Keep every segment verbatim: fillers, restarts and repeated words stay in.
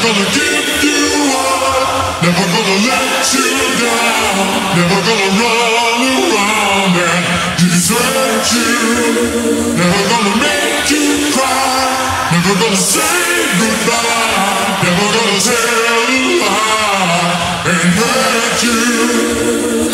gonna give you up, never gonna let you down, never gonna run around and desert you, never gonna make you cry, never gonna say goodbye, never gonna tell a lie and hurt you.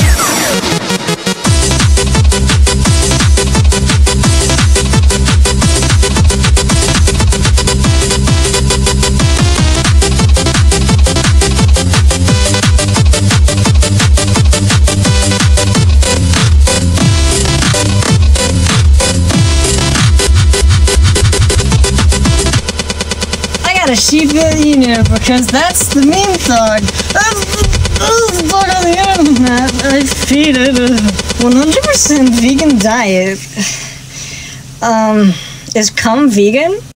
A sheep, you know, because that's the meme thug. That's the, that's the thug on the internet. I feed it a one hundred percent vegan diet. Um, is cum vegan?